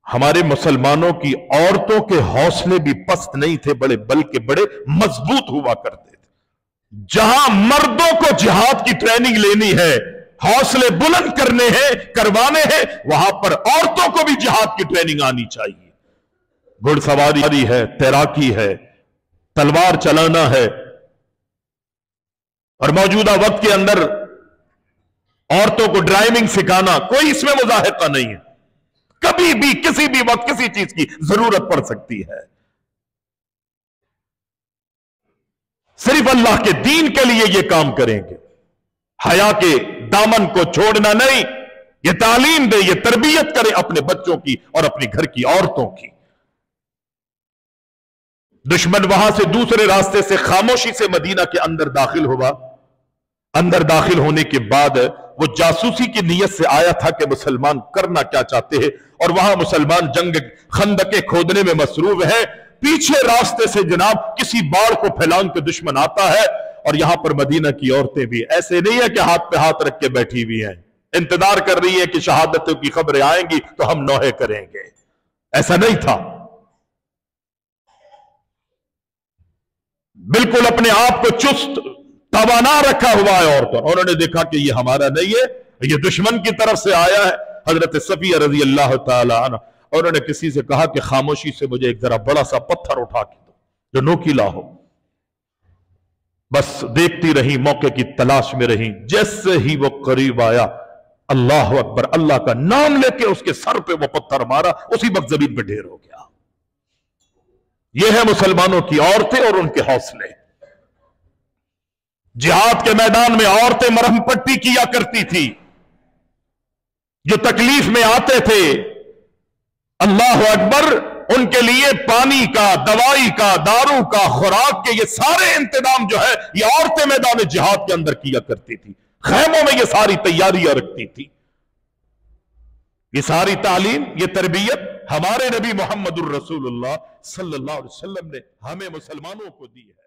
ہمارے مسلمانوں کی عورتوں کے حوصلے بھی پست نہیں تھے بلکہ بڑے مضبوط ہوا کرتے تھے۔ جہاں مردوں کو جہاد کی ٹریننگ لینی ہے، حوصلے بلند کرنے ہیں، کروانے ہیں، وہاں پر عورتوں کو بھی جہاد کی ٹریننگ آنی چاہیے۔ گھڑ سواری ہے، تیراکی ہے، تلوار چلانا ہے، اور موجودہ وقت کے اندر عورتوں کو ڈرائیونگ سکھانا، کوئی اس میں مضاحقہ نہیں ہے۔ کبھی بھی کسی بھی وقت کسی چیز کی ضرورت پڑ سکتی ہے۔ صرف اللہ کے دین کے لیے یہ کام کریں گے، حیا کے دامن کو چھوڑنا نہیں۔ یہ تعلیم دے، یہ تربیت کرے اپنے بچوں کی اور اپنے گھر کی عورتوں کی۔ دشمن وہاں سے دوسرے راستے سے خاموشی سے مدینہ کے اندر داخل ہوا۔ اندر داخل ہونے کے بعد وہ جاسوسی کی نیت سے آیا تھا کہ مسلمان کرنا کیا چاہتے ہیں، اور وہاں مسلمان جنگ خندقیں کھودنے میں مصروف ہے۔ پیچھے راستے سے جناب کسی باڑ کو پھیلان کے دشمن آتا ہے، اور یہاں پر مدینہ کی عورتیں بھی ایسے نہیں ہے کہ ہاتھ پہ ہاتھ رکھ کے بیٹھی ہوئی ہیں، انتظار کر رہی ہیں کہ شہادتوں کی خبریں آئیں گی تو ہم نوحے کریں گے۔ ایسا نہیں تھا، بالکل اپنے آپ کو چست توانا رکھا ہوا ہے عورتوں۔ انہوں نے دیکھا کہ یہ ہمارا نہیں ہے، یہ دشمن کی طرف سے آیا ہے۔ حضرت صفیہ رضی اللہ تعالی عنہ، انہوں نے کسی سے کہا کہ خاموشی سے مجھے ایک ذرا بڑا سا پتھر اٹھا کے دو جو نوکیلا ہو۔ بس دیکھتی رہی، موقع کی تلاش میں رہی۔ جیسے ہی وہ قریب آیا، اللہ اکبر، اللہ کا نام لے کے اس کے سر پہ وہ پتھر مارا، اسی وقت زمین پہ ڈھیر ہو گیا۔ یہ ہے مسلمانوں کی عورتیں اور ان کے حوصلے۔ جہاد کے میدان میں عورتیں مرہم پٹی کیا کرتی تھی، جو تکلیف میں آتے تھے، اللہ اکبر، ان کے لیے پانی کا، دوائی کا، دارو کا، خوراک کے یہ سارے انتظام جو ہے یہ عورتیں میدان جہاد کے اندر کیا کرتی تھی۔ خیموں میں یہ ساری تیاریاں رکھتی تھی۔ یہ ساری تعلیم، یہ تربیت ہمارے نبی محمد الرسول اللہ صلی اللہ علیہ وسلم نے ہمیں مسلمانوں کو دی ہے۔